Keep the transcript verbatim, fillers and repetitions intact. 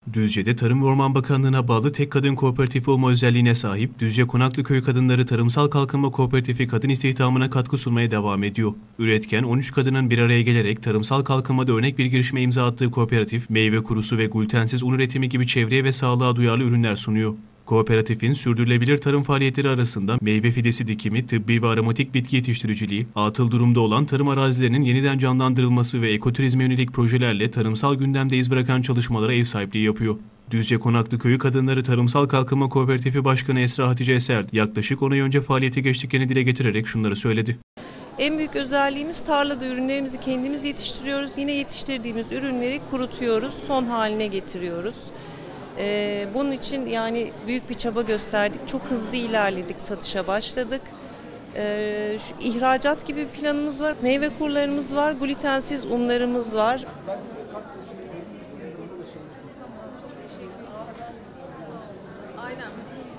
Düzce'de Tarım ve Orman Bakanlığı'na bağlı tek kadın kooperatif olma özelliğine sahip Düzce Konaklıköy Kadınları Tarımsal Kalkınma Kooperatifi kadın istihdamına katkı sunmaya devam ediyor. Üretken on üç kadının bir araya gelerek tarımsal kalkınmada örnek bir girişime imza attığı kooperatif, meyve kurusu ve glutensiz un üretimi gibi çevreye ve sağlığa duyarlı ürünler sunuyor. Kooperatifin sürdürülebilir tarım faaliyetleri arasında meyve fidesi dikimi, tıbbi ve aromatik bitki yetiştiriciliği, atıl durumda olan tarım arazilerinin yeniden canlandırılması ve ekoturizme yönelik projelerle tarımsal gündemde iz bırakan çalışmalara ev sahipliği yapıyor. Düzce Konaklıköyü Kadınları Tarımsal Kalkınma Kooperatifi Başkanı Esra Hatice Eser, yaklaşık on ay önce faaliyete geçtiklerini dile getirerek şunları söyledi. En büyük özelliğimiz tarlada ürünlerimizi kendimiz yetiştiriyoruz. Yine yetiştirdiğimiz ürünleri kurutuyoruz, son haline getiriyoruz. Ee, bunun için yani büyük bir çaba gösterdik. Çok hızlı ilerledik, satışa başladık. Ee, şu ihracat gibi bir planımız var. Meyve kurlarımız var, glutensiz unlarımız var. Aynen.